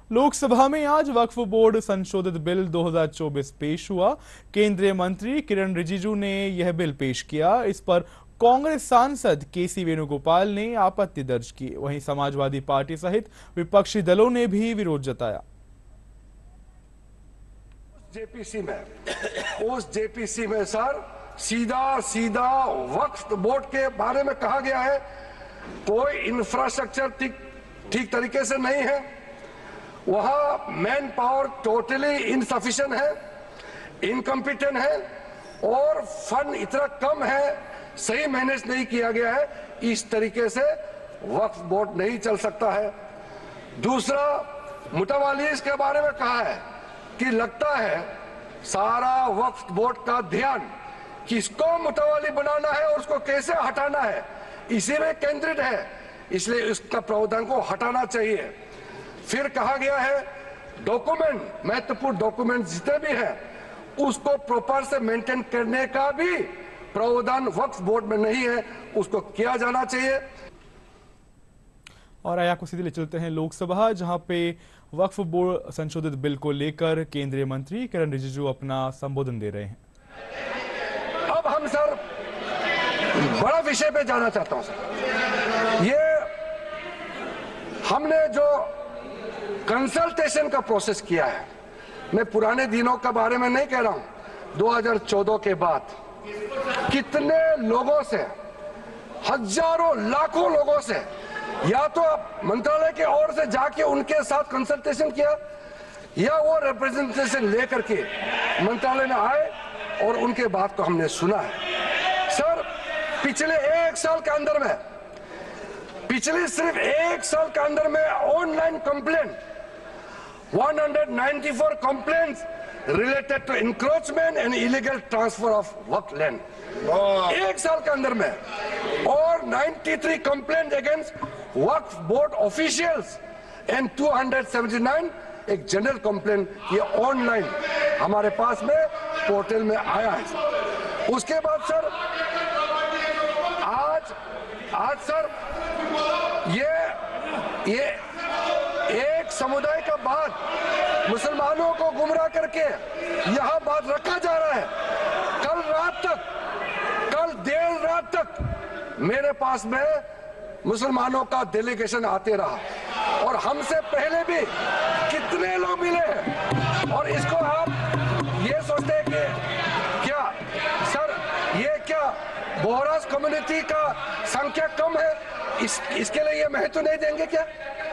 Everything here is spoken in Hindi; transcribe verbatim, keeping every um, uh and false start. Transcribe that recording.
लोकसभा में आज वक्फ बोर्ड संशोधित बिल दो हज़ार चौबीस पेश हुआ। केंद्रीय मंत्री किरण रिजिजू ने यह बिल पेश किया। इस पर कांग्रेस सांसद के सी वेणुगोपाल ने आपत्ति दर्ज की। वहीं समाजवादी पार्टी सहित विपक्षी दलों ने भी विरोध जताया। जेपीसी में उस जेपीसी में सर सीधा सीधा वक्फ बोर्ड के बारे में कहा गया है कोई इंफ्रास्ट्रक्चर ठीक ठीक तरीके से नहीं है, वहां मैन पावर टोटली इनसफिशिएंट है, इनकम्पिटेंट है और फंड इतना कम है, सही मैनेज नहीं किया गया है। इस तरीके से वक्फ बोर्ड नहीं चल सकता है। दूसरा, मुतवालीस के बारे में कहा है कि लगता है सारा वक्फ बोर्ड का ध्यान किसको मुतवाली बनाना है और उसको कैसे हटाना है इसी में केंद्रित है, इसलिए इसका प्रावधान को हटाना चाहिए। फिर कहा गया है डॉक्यूमेंट, महत्वपूर्ण डॉक्यूमेंट जितने भी हैं उसको प्रॉपर से मेंटेन करने का भी प्रावधान वक्फ बोर्ड में नहीं है, उसको किया जाना चाहिए। और आया को सीधे ले चलते हैं लोकसभा, जहां पे वक्फ बोर्ड संशोधित बिल को लेकर केंद्रीय मंत्री किरण रिजिजू अपना संबोधन दे रहे हैं। अब हम सर बड़ा विषय पे जाना चाहता हूं सर। ये हमने जो कंसल्टेशन का प्रोसेस किया है, मैं पुराने दिनों के बारे में नहीं कह रहा हूं, दो हज़ार चौदह के बाद कितने लोगों से, हजारों लाखों लोगों से, या तो आप मंत्रालय के ओर से जाके उनके साथ कंसल्टेशन किया या वो रिप्रेजेंटेशन लेकर के मंत्रालय में आए और उनके बात को हमने सुना है। सर पिछले एक साल के अंदर में, पिछले सिर्फ एक साल के अंदर में ऑनलाइन कंप्लेंट एक सौ चौरानवे complaints related to encroachment and illegal transfer of Waqf land एक साल के अंदर में, और तिरानवे complaint against Waqf board officials and दो सौ उन्यासी एक जनरल कंप्लेंट, ये ऑनलाइन हमारे पास में पोर्टल में आया है। उसके बाद सर आज आज सर ये ये एक समुदाय का बात मुसलमानों को गुमराह करके यहां बात रखा जा रहा है। कल रात तक, कल देर रात तक मेरे पास में मुसलमानों का डेलीगेशन आते रहा और हमसे पहले भी कितने लोग मिले हैं, और इसको आप ये सोचते हैं कि क्या सर ये क्या बोहरास कम्युनिटी का संख्या कम है, इस, इसके लिए ये महत्व नहीं देंगे क्या?